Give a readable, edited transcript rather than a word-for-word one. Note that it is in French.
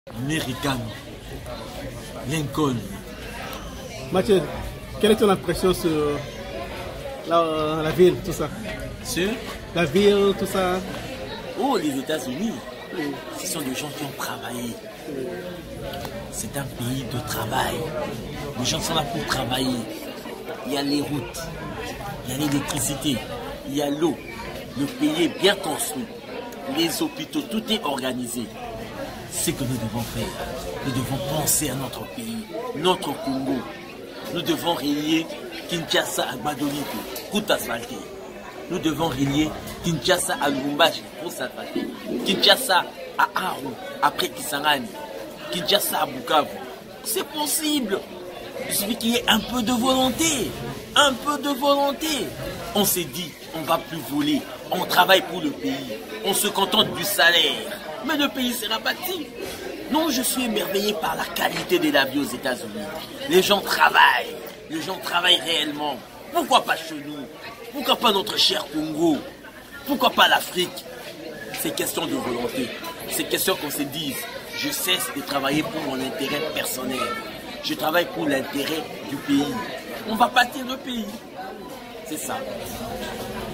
American, Lincoln. Mathieu, quelle est ton impression sur la ville, tout ça? Sur la ville, tout ça? Oh, les États-Unis, ce sont des gens qui ont travaillé. C'est un pays de travail. Les gens sont là pour travailler. Il y a les routes, il y a l'électricité, il y a l'eau. Le pays est bien construit. Les hôpitaux, tout est organisé. C'est ce que nous devons faire. Nous devons penser à notre pays, notre Congo. Nous devons relier Kinshasa à Gbadolite, route asphaltée. Nous devons relier Kinshasa à Lubumbashi, route asphaltée. Kinshasa à Aru, après Kisangani. Kinshasa à Bukavu. C'est possible. Il suffit qu'il y ait un peu de volonté. Un peu de volonté. On s'est dit, on ne va plus voler. On travaille pour le pays. On se contente du salaire. Mais le pays sera bâti. Non, je suis émerveillé par la qualité de la vie aux États-Unis. Les gens travaillent. Les gens travaillent réellement. Pourquoi pas chez nous? Pourquoi pas notre cher Congo? Pourquoi pas l'Afrique? C'est question de volonté. C'est question qu'on se dise, je cesse de travailler pour mon intérêt personnel. Je travaille pour l'intérêt du pays. On va bâtir le pays. C'est ça.